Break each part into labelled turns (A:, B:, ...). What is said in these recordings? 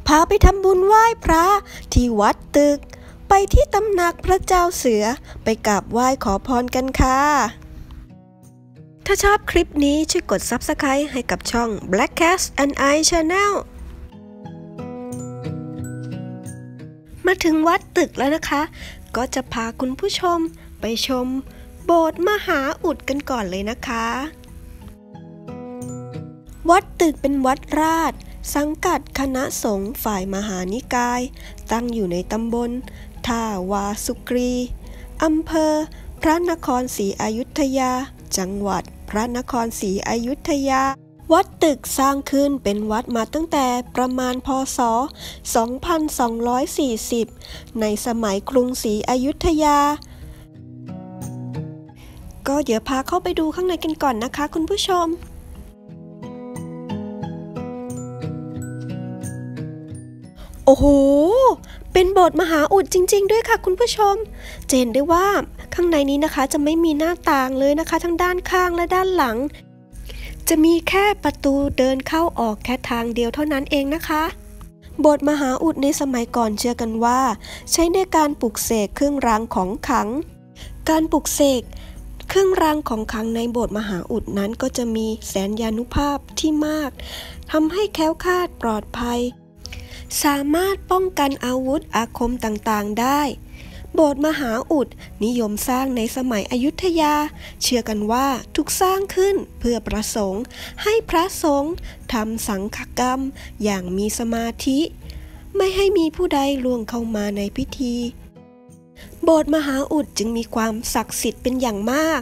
A: พาไปทำบุญไหว้พระที่วัดตึกไปที่ตำหนักพระเจ้าเสือไปกราบไหว้ขอพรกันค่ะถ้าชอบคลิปนี้ช่วยกด Subscribe ให้กับช่อง Black Cat and I Channel มาถึงวัดตึกแล้วนะคะก็จะพาคุณผู้ชมไปชมโบสถ์มหาอุดกันก่อนเลยนะคะวัดตึกเป็นวัดราชสังกัดคณะสงฆ์ฝ่ายมหานิกายตั้งอยู่ในตำบลท่าวาสุกรีอำเภอพระนครศรีอยุธยาจังหวัดพระนครศรีอยุธยาวัดตึกสร้างขึ้นเป็นวัดมาตั้งแต่ประมาณพ.ศ. 2240 ในสมัยกรุงศรีอยุธยาก็เดี๋ยวพาเข้าไปดูข้างในกันก่อนนะคะคุณผู้ชมโอ้โหเป็นโบสถ์มหาอุดจริงๆด้วยค่ะคุณผู้ชมจะเห็นได้ว่าข้างในนี้นะคะจะไม่มีหน้าต่างเลยนะคะทั้งด้านข้างและด้านหลังจะมีแค่ประตูเดินเข้าออกแค่ทางเดียวเท่านั้นเองนะคะโบสถ์มหาอุดในสมัยก่อนเชื่อกันว่าใช้ในการปลุกเสกเครื่องรางของขลังการปลุกเสกเครื่องรางของขลังในโบสถ์มหาอุดนั้นก็จะมีแสนยานุภาพที่มากทำให้แคล้วคลาดปลอดภัยสามารถป้องกันอาวุธอาคมต่างๆได้โบสถ์มหาอุดนิยมสร้างในสมัยอยุธยาเชื่อกันว่าถูกสร้างขึ้นเพื่อประสงค์ให้พระสงฆ์ทำสังฆกรรมอย่างมีสมาธิไม่ให้มีผู้ใดล่วงเข้ามาในพิธีโบสถ์มหาอุดจึงมีความศักดิ์สิทธิ์เป็นอย่างมาก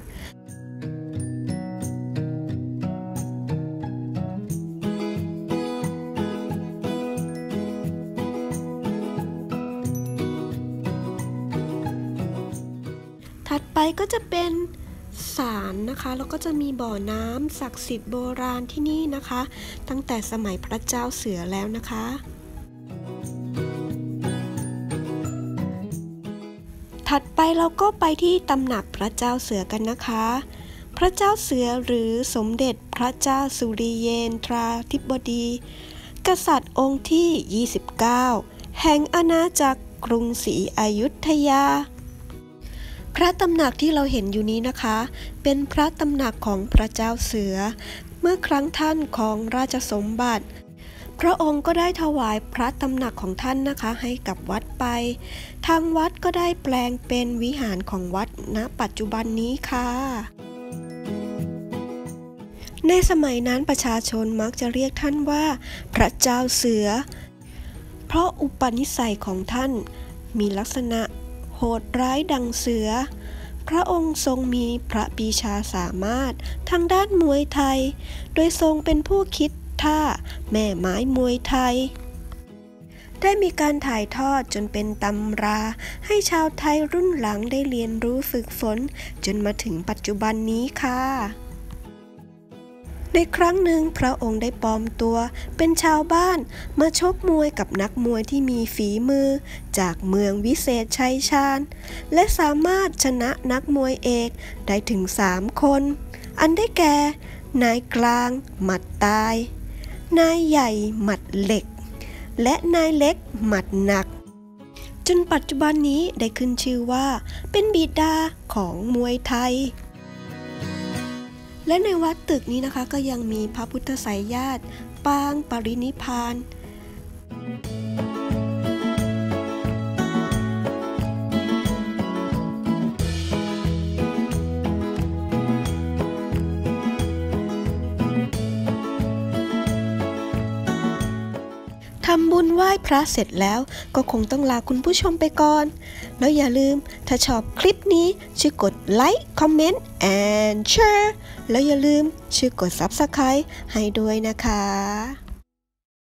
A: ถัดไปก็จะเป็นศาลนะคะแล้วก็จะมีบ่อน้ำศักดิ์สิทธิ์โบราณที่นี่นะคะตั้งแต่สมัยพระเจ้าเสือแล้วนะคะถัดไปเราก็ไปที่ตำหนักพระเจ้าเสือกันนะคะพระเจ้าเสือหรือสมเด็จพระเจ้าสุริเยนทราธิบดีกษัตริย์องค์ที่ 29 แห่งอาณาจักรกรุงศรีอยุธยาพระตำหนักที่เราเห็นอยู่นี้นะคะเป็นพระตำหนักของพระเจ้าเสือเมื่อครั้งท่านของราชสมบัติพระองค์ก็ได้ถวายพระตำหนักของท่านนะคะให้กับวัดไปทางวัดก็ได้แปลงเป็นวิหารของวัดณปัจจุบันนี้ค่ะในสมัยนั้นประชาชนมักจะเรียกท่านว่าพระเจ้าเสือเพราะอุปนิสัยของท่านมีลักษณะโหดร้ายดังเสือพระองค์ทรงมีพระปรีชาสามารถทางด้านมวยไทยโดยทรงเป็นผู้คิดท่าแม่ไม้มวยไทยได้มีการถ่ายทอดจนเป็นตำราให้ชาวไทยรุ่นหลังได้เรียนรู้ฝึกฝนจนมาถึงปัจจุบันนี้ค่ะในครั้งหนึ่งพระองค์ได้ปลอมตัวเป็นชาวบ้านมาชกมวยกับนักมวยที่มีฝีมือจากเมืองวิเศษชัยชาญและสามารถชนะนักมวยเอกได้ถึง3 คนอันได้แก่นายกลางหมัดตายนายใหญ่หมัดเหล็กและนายเล็กหมัดหนักจนปัจจุบันนี้ได้ขึ้นชื่อว่าเป็นบิดาของมวยไทยและในวัดตึกนี้นะคะก็ยังมีพระพุทธไสยญาติปางปรินิพพานทำบุญไหว้พระเสร็จแล้วก็คงต้องลาคุณผู้ชมไปก่อนแล้วอย่าลืมถ้าชอบคลิปนี้ช่วยกดไลค์คอมเมนต์ and share แล้วอย่าลืมช่วยกด Subscribe ให้ด้วยนะคะ